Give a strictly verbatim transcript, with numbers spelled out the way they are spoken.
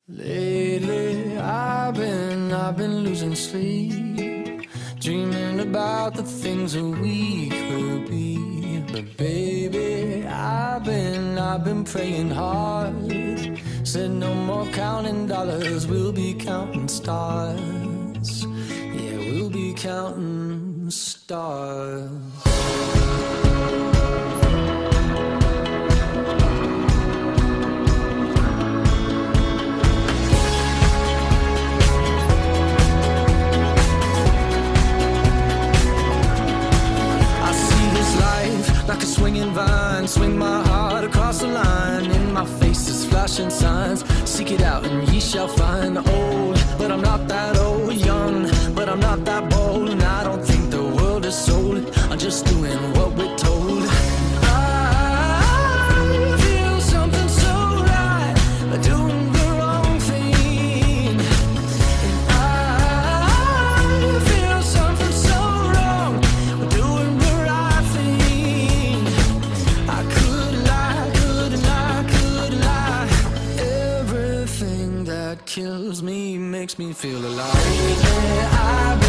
Lately, I've been, I've been losing sleep, dreaming about the things that we could be. But baby, I've been, I've been praying hard. Said no more counting dollars, we'll be counting stars. Yeah, we'll be counting stars. Like a swinging vine, swing my heart across the line. In my face is flashing signs. Seek it out and ye shall find. Old, but I'm not that old. Young, but I'm not that bold. And I don't think the world is sold. I'm just doing what we're told. I feel something so right, doing the wrong thing. And I feel something so wrong, doing the right thing. I could lie, could lie, could lie. Everything that kills me makes me feel alive. Lately, I've